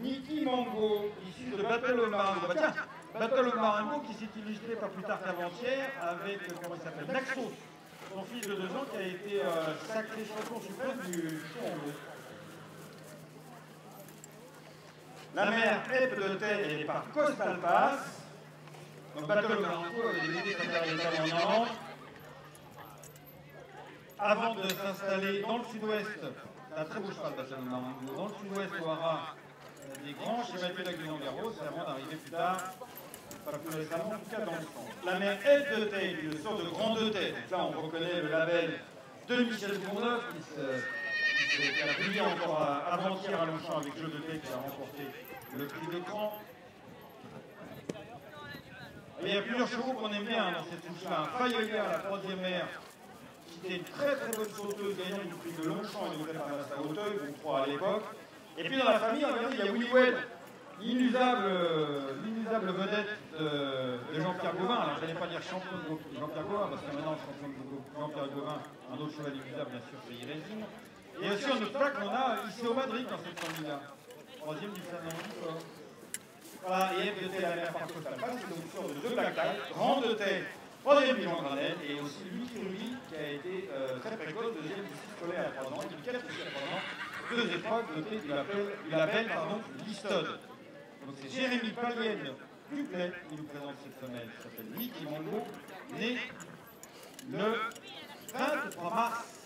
Niki Mango, issu de Battle of Marengo. Bah tiens, Battle of Marengo qui s'est illustré pas plus tard qu'avant-hier avec, comment il s'appelle, Naxos, son fils de 2 ans qui a été sacré champion suprême du saut en eau. La mer Eppe de Thé est par Coastal Pass. Donc Battle of Marengo avait décidé de faire des talents en avant. Avant de s'installer dans le sud-ouest, c'est un très beau cheval, Battle of Marengo, dans le sud-ouest au Hara, des grands schématiques de Guingamp-Garros, avant d'arriver plus tard, pas plus récemment, en tout cas dans le centre. La mer Eppe de Thé, une sorte de grand de Thé. Donc là, on reconnaît le label de Michel Bourneuf, qui a brillé encore avant-hier à Longchamp avec Jeu de Thé, qui a remporté le prix d'écran. Il y a plusieurs chevaux qu'on aime bien dans cette touche-là. Un Fayollière à la 3e ère, qui était une très très bonne sauteuse, gagnante du prix de Longchamp et de à Hauteuil, donc 3 à l'époque. Et puis dans la famille, regardez, il y a Willy Well, l'inusable vedette de Jean-Pierre Gauvin. Alors je n'allais pas dire champion de Jean-Pierre Gauvin, parce que maintenant champion de Jean-Pierre Gauvin, un autre cheval inusable bien sûr, c'est Irésine. Et aussi en obstacle, on a Iseo Madrid dans cette famille-là. 3e du Fernand. Voilà, et Eppe de Thé, la mer par Coastal Pass, c'est une sorte de 2 placards, grand de Thé, 3e du Jean Granel, et aussi Lucky Ruby, qui a été très précoce, 2e du 6 scolaire à 3 ans, et du 4 aussi à 3 ans, 2 épreuves dotées du label Listode. Donc c'est Jérémy Palienne Duplay qui nous présente cette femelle, qui s'appelle Niki Mango, née le 23 mars